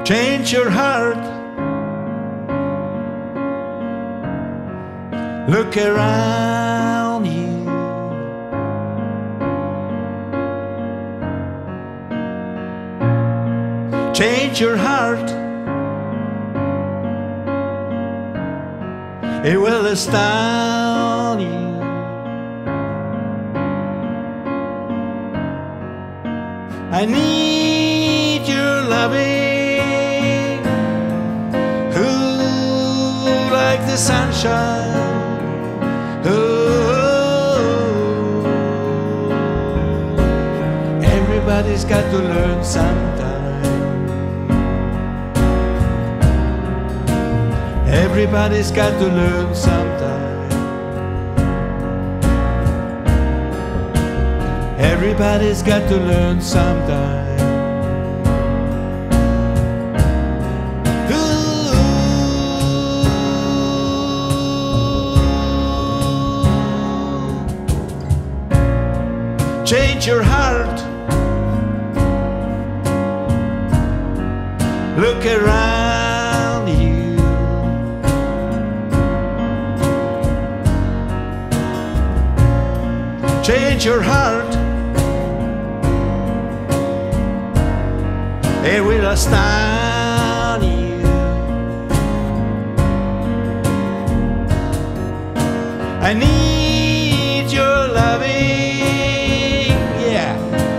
Change your heart. Look around you. Change your heart. It will astound you. I need your loving, who like the sunshine. Oh, everybody's got to learn sometime. Everybody's got to learn sometime. Everybody's got to learn sometime. Ooh. Change your heart. Look around you. Change your heart. It will astound you. I need your loving, yeah.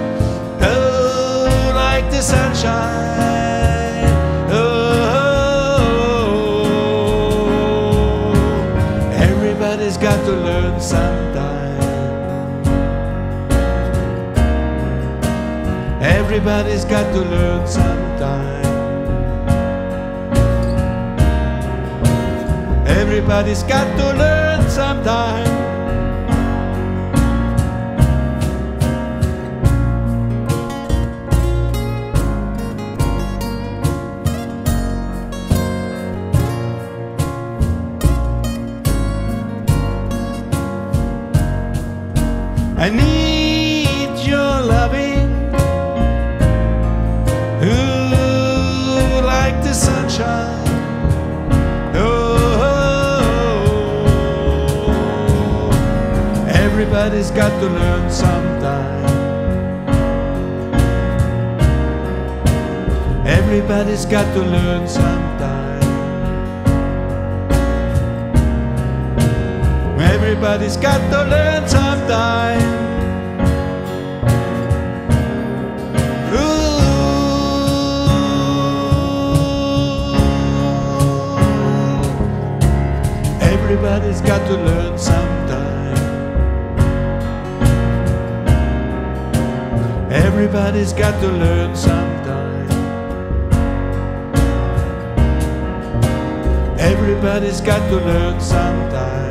Oh, like the sunshine. Oh, everybody's got to learn sometime. Everybody's got to learn sometime. Everybody's got to learn sometime. I need your loving, ooh, like the sunshine. Oh, everybody's got to learn sometime. Everybody's got to learn sometime. Everybody's got to learn sometime. Everybody's got to learn sometime. Everybody's got to learn sometime. Everybody's got to learn sometime.